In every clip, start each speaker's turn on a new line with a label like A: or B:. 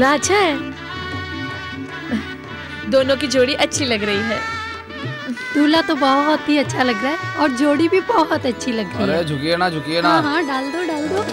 A: दूल्हा अच्छा है? दोनों की जोड़ी अच्छी लग रही है।
B: दूल्हा तो बहुत ही अच्छा लग रहा है और जोड़ी भी बहुत अच्छी लग रही है।
C: अरे झुकिए ना, झुकिए ना।
B: हाँ डाल दो डाल दो।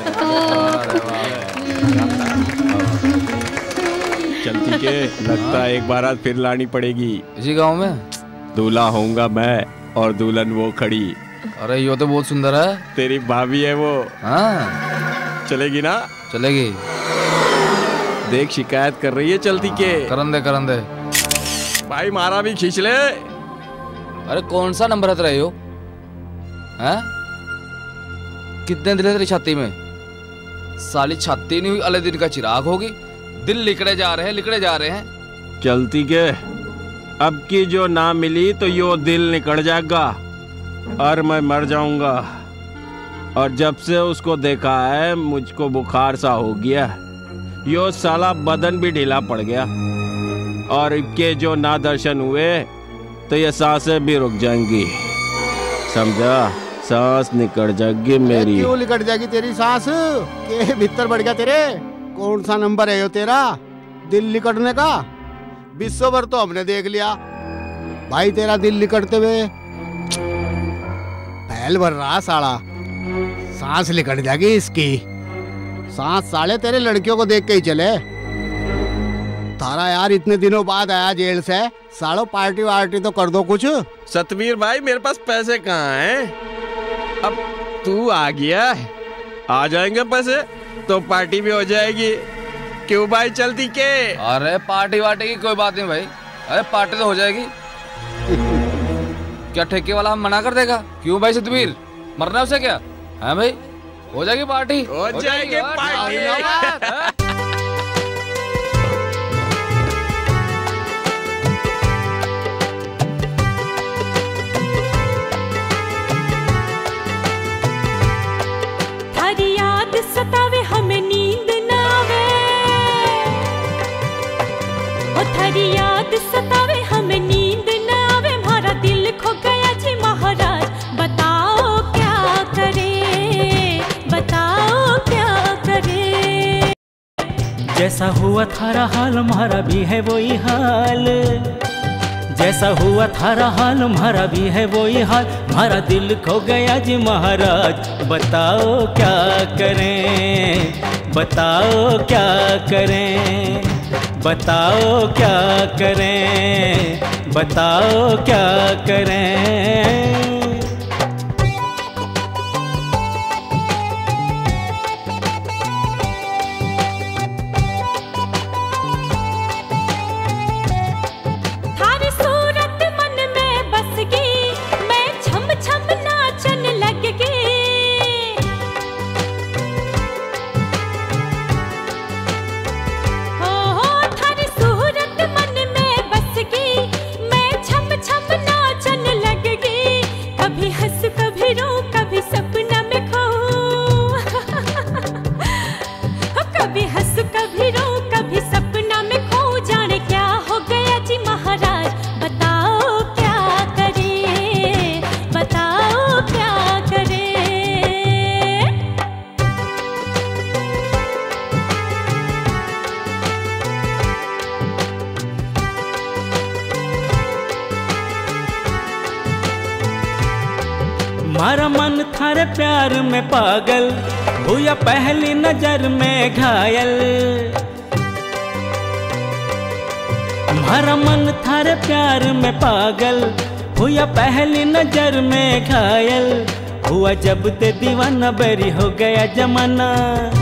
D: चलती के लगता है एक बारात फिर लानी पड़ेगी
C: इसी गांव में।
D: दूल्हा होऊंगा मैं और दुल्हन वो खड़ी।
C: अरे ये तो बहुत सुंदर है।
D: तेरी भाभी है वो।
C: हाँ
D: चलेगी ना?
C: चलेगी।
D: देख शिकायत कर रही है चलती के।
C: करन दे
D: भाई मारा भी खींच ले।
C: अरे कौन सा नंबर हत रहे हो? हैं? कितने दिल है तेरी छाती में? साली छाती नहीं हुई अले दिन का चिराग होगी। दिल लिकड़े जा रहे हैं।
D: चलती के अब की जो ना मिली तो यो दिल निकल जाएगा और मैं मर जाऊंगा। और जब से उसको देखा है मुझको बुखार सा हो गया। यो साला बदन भी ढीला पड़ गया और इनके जो ना दर्शन हुए तो ये सांसें भी रुक जाएंगी। समझा? सांस निकल जाएगी मेरी।
E: क्यों निकल जाएगी तेरी सांस? के भीतर बढ़ गया तेरे? कौन सा नंबर है यो तेरा दिल निकटने का? विश्व भर तो हमने देख लिया भाई तेरा दिल निकटते हुए। फैल भर रहा साला। सांस निकट जाएगी इसकी। सांस साले तेरे लड़कियों को देख के ही चले। तारा यार इतने दिनों बाद आया जेल से, सालो पार्टी वार्टी तो कर दो कुछ।
D: सतवीर भाई मेरे पास पैसे कहाँ हैं? अब तू आ गया, आ जाएंगे पैसे तो पार्टी भी हो जाएगी। क्यों भाई चलती के?
C: अरे पार्टी वार्टी की कोई बात नहीं भाई। अरे पार्टी तो हो जाएगी। क्या ठेके वाला हम मना कर देगा? क्यों भाई सतवीर, मरना है उसे क्या? है भाई, हो जाएगी पार्टी।
D: हो जाएगी पार्टी।
F: सतावे हमें नींद ना आवे। ओ थारी याद सतावे हमें नींद ना आवे। हमारा दिल खो गया जी महाराज, बताओ क्या करे, बताओ क्या करे।
G: जैसा हुआ थारा हाल हमारा भी है वही हाल। जैसा हुआ थारा हाल हमारा भी है वही हाल। हमारा दिल खो गया जी महाराज, बताओ क्या करें, बताओ क्या करें, बताओ क्या करें, बताओ क्या करें। मारा मन थारे प्यार में पागल, हुआ पहली नजर में घायल। मारा मन थारे प्यार में पागल, हुआ पहली नजर में घायल। हुआ जब ते दीवाना बेरी हो गया जमाना।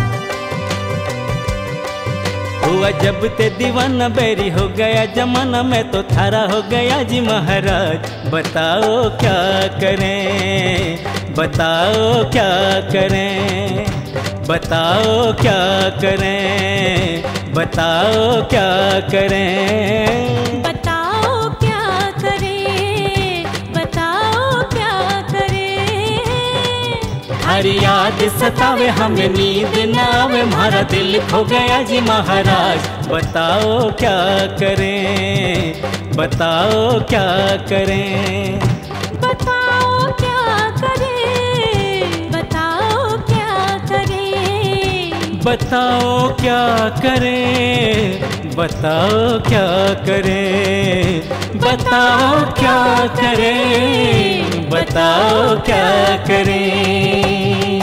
G: हुआ जब ते दीवाना बेरी हो गया जमाना। मैं तो थारा हो गया जी महाराज, बताओ क्या करें, बताओ क्या करें, बताओ क्या करें, बताओ क्या करें,
F: बताओ क्या करें, बताओ क्या करें।
G: हरी याद सतावे हमें नींद ना आवे। हमारा दिल खो गया जी महाराज, बताओ क्या करें, बताओ क्या करें,
F: बताओ क्या करें, बताओ क्या करें,
G: बताओ क्या करें, बताओ क्या करें, बताओ क्या करें, बताओ क्या करें।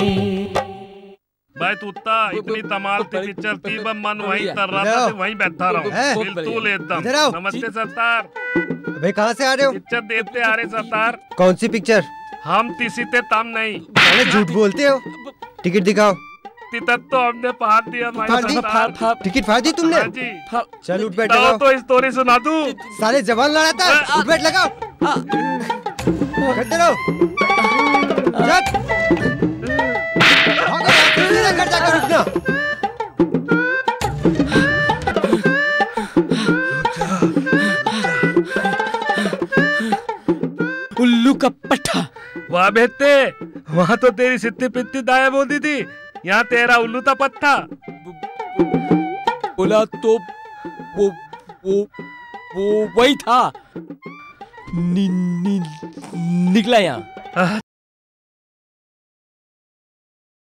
H: भाई तूता इतनी तमाल थी पिक्चर थी, बस मन वहीं कर रहा था, वहीं बैठा रहा हूँ बिल्कुल एकदम। नमस्ते सरदार।
I: भाई कहाँ से आ रहे हो?
H: पिक्चर देखते आ रहे सरदार।
I: कौन सी पिक्चर?
H: हम किसी ते तम नहीं।
I: अरे झूठ बोलते हो, टिकट दिखाओ।
H: टिकट तो हमने फाड़ दिया सरदार।
I: टिकट फाड़ दी तुमने?
H: हाँ जी।
I: चल उठ बैठ लगाओ।
H: तो स्टोरी सुना दूं।
I: सारे जवान लड़ा था, उठ बैठ लगाओ। करते रहो। घर जाकर रुकना।
G: उल्लू का पट्टा।
H: वाह बेटे, वहाँ तो तेरी सित्ती पित्ती दाया बोलती थी, यहाँ तेरा उल्लू था पत्ता।
G: बोला तो वो वही था। निकला यहाँ।